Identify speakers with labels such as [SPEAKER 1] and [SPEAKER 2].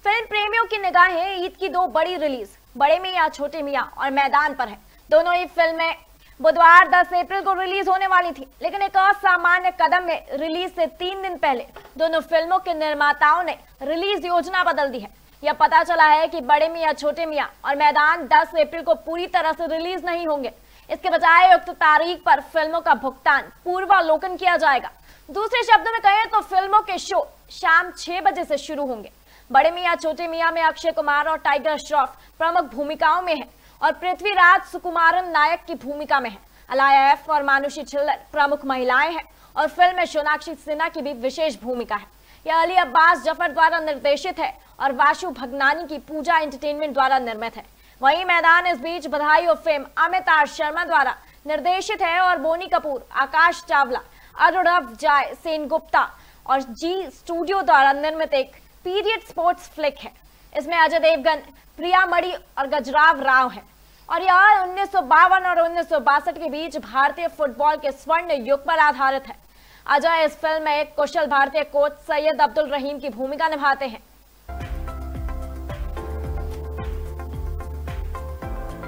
[SPEAKER 1] Film प्रेमियों की निगाहें ईद की दो बड़ी रिलीज बड़े मियां छोटे मियां और मैदान पर है। दोनों ही फिल्में बुधवार 10 अप्रैल को रिलीज होने वाली थी, लेकिन एक असामान्य कदम में रिलीज से 3 दिन पहले दोनों फिल्मों के निर्माताओं ने रिलीज योजना बदल दी है। यह पता चला है कि बड़े मियां छोटे मियां और मैदान 10 अप्रैल को पूरी तरह से रिलीज नहीं होंगे। इसके बजाय उक्त तारीख पर फिल्मों का भुगतान पूर्वालोकन किया जाएगा। दूसरे शब्दों में कहें तो फिल्मों के शो शाम 6 बजे से शुरू होंगे। बड़े मियां छोटे मियां में अक्षय कुमार और टाइगर श्रॉफ प्रमुख भूमिकाओं में हैं और पृथ्वीराज सुकुमारन नायक की भूमिका में है। अलाया एफ और मानुषी छिल्लर प्रमुख महिलाएं हैं और फिल्म में सोनाक्षी सिन्हा की भी विशेष भूमिका है। यह अली अब्बास जफर द्वारा निर्देशित है और वाशु भगनानी की पूजा एंटरटेनमेंट द्वारा निर्मित है। वहीं मैदान इस बीच बधाई और फेम अमित आर शर्मा द्वारा निर्देशित है और बोनी कपूर, आकाश चावला, अरुणव जाय, सेन गुप्ता और जी स्टूडियो द्वारा निर्मित एक पीरियड स्पोर्ट्स फ्लिक है। इसमें अजय देवगन, प्रिया मणि और गजराव राव है और यह 1952 और 1962 के बीच भारतीय फुटबॉल के स्वर्ण युग पर आधारित है। अजय इस फिल्म में एक कुशल भारतीय कोच सैयद अब्दुल रहीम की भूमिका निभाते हैं।